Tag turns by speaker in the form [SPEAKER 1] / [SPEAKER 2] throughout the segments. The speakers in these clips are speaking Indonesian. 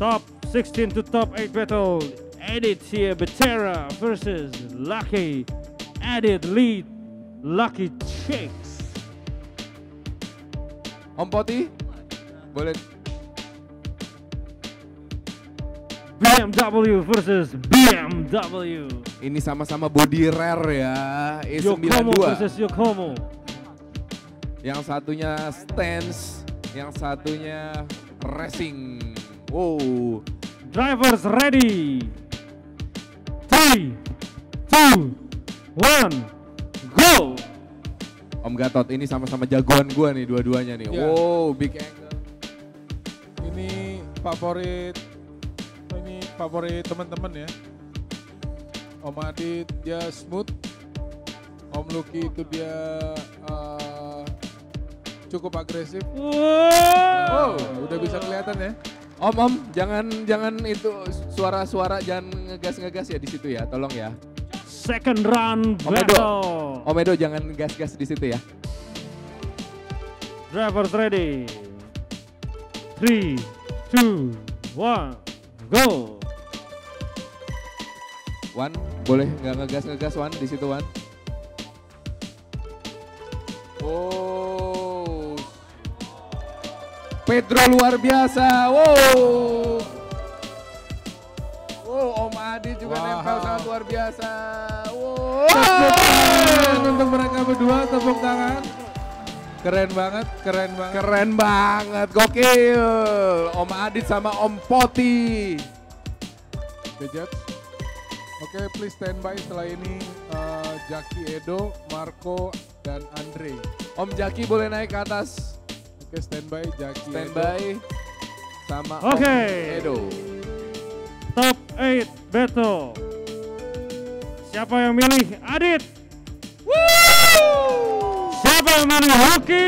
[SPEAKER 1] Top 16 to top 8 battle. Aditya Batera versus Lucky. Adit lead, Lucky checks.
[SPEAKER 2] Om Poti, boleh.
[SPEAKER 1] BMW versus BMW.
[SPEAKER 2] Ini sama-sama body rare ya,
[SPEAKER 1] Yokomo
[SPEAKER 2] E92.
[SPEAKER 1] versus Yokomo.
[SPEAKER 2] Yang satunya stance, yang satunya racing. Wow.
[SPEAKER 1] Drivers ready. 3, 2, 1, go!
[SPEAKER 2] Om Gatot ini sama-sama jagoan gua nih dua-duanya nih.
[SPEAKER 3] Ya.
[SPEAKER 2] Wow, big angle.
[SPEAKER 3] Ini favorit teman-teman ya. Om Adit dia smooth. Om Lucky itu dia cukup agresif.
[SPEAKER 1] Wow.
[SPEAKER 3] Udah bisa kelihatan ya.
[SPEAKER 2] Om, jangan itu suara-suara jangan ngegas-ngegas ya di situ ya, tolong ya.
[SPEAKER 1] Second round
[SPEAKER 2] Om Edo.
[SPEAKER 1] battle.
[SPEAKER 2] Om Edo jangan gas-gas di situ ya.
[SPEAKER 1] Drivers ready. 3, 2, 1, go!
[SPEAKER 2] Wan, boleh nggak ngegas-ngegas Wan di situ Wan? Oh, Pedro luar biasa. Wow. Wow, Om Adit juga nempel sangat luar biasa. Wow.
[SPEAKER 3] Untuk mereka berdua tepuk tangan. Keren banget, keren banget.
[SPEAKER 2] Keren banget, gokil. Om Adit sama Om Poti.
[SPEAKER 3] The judge. Oke, please standby setelah ini Jaki Edo, Marco, dan Andre.
[SPEAKER 2] Om Jaki boleh naik ke atas.
[SPEAKER 3] Oke, standby Jaki
[SPEAKER 2] Standby sama
[SPEAKER 1] Oke.
[SPEAKER 2] Om Edo.
[SPEAKER 1] Top 8 battle. Siapa yang milih Adit? Siapa yang milih Lucky?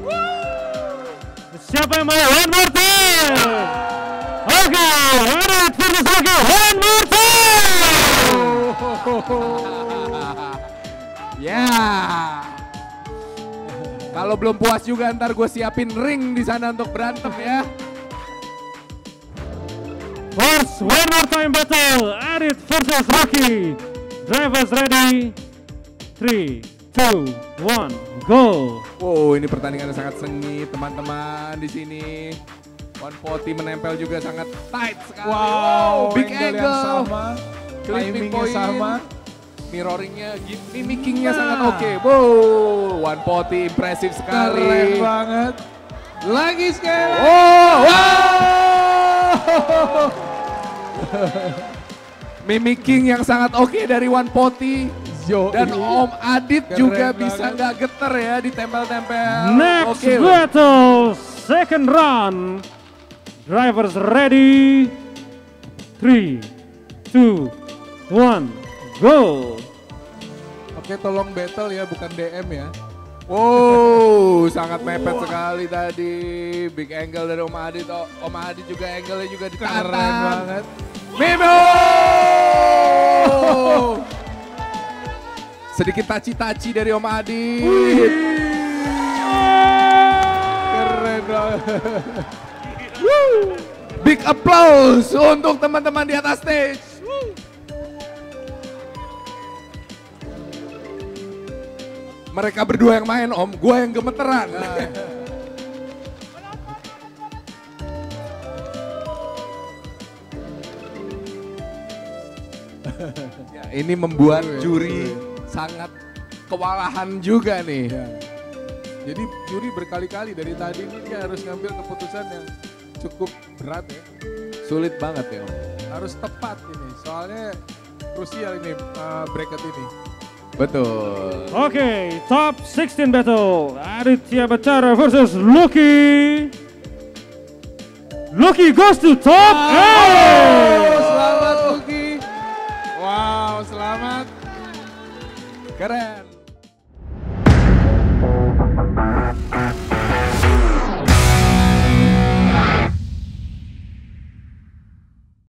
[SPEAKER 1] Siapa yang milih one more time? Oke, Adit versus Lucky, one more time!
[SPEAKER 2] Ya. Kalau belum puas juga ntar gue siapin ring di sana untuk berantem ya.
[SPEAKER 1] First one more time battle, Adit versus Lucky. Drivers ready. 3, 2, 1, go!
[SPEAKER 2] Wow, ini pertandingannya sangat sengit teman-teman di sini. One Poti menempel juga sangat tight sekali.
[SPEAKER 3] Wow,
[SPEAKER 2] big
[SPEAKER 3] yang
[SPEAKER 2] angle.
[SPEAKER 3] sama,
[SPEAKER 2] Clipping
[SPEAKER 3] timingnya
[SPEAKER 2] point.
[SPEAKER 3] sama.
[SPEAKER 2] Mirroringnya, mimikingnya sangat oke. Wow, One Poti impresif sekali.
[SPEAKER 3] Keren banget. Lagi sekali.
[SPEAKER 2] Wow. Mimicking yang sangat oke dari One Poti. Dan Om Adit
[SPEAKER 3] Keren
[SPEAKER 2] juga
[SPEAKER 3] banget.
[SPEAKER 2] bisa nggak geter ya ditempel-tempel.
[SPEAKER 1] Next
[SPEAKER 2] Oke.
[SPEAKER 1] battle, second round. Drivers ready. 3, 2, 1, go!
[SPEAKER 3] Oke, tolong battle ya, bukan DM ya.
[SPEAKER 2] Wow, sangat mepet sekali tadi. Big angle dari Om Adit. Om Adit juga angle-nya juga ditantang.
[SPEAKER 3] Keren banget.
[SPEAKER 2] Mimo! Sedikit taci-taci dari Om Adit.
[SPEAKER 3] Keren banget.
[SPEAKER 2] Big applause untuk teman-teman di atas stage. Mereka berdua yang main Om, gue yang gemeteran. Ya, ini membuat juri sangat kewalahan juga nih.
[SPEAKER 3] Ya. Jadi juri berkali-kali dari tadi ini dia harus ngambil keputusan yang cukup berat ya.
[SPEAKER 2] Sulit banget ya Om.
[SPEAKER 3] Harus tepat ini, soalnya krusial ini bracket ini.
[SPEAKER 2] Betul.
[SPEAKER 1] Okay, top 16 battle. Aditya Batara versus Lucky. Lucky goes to top 8.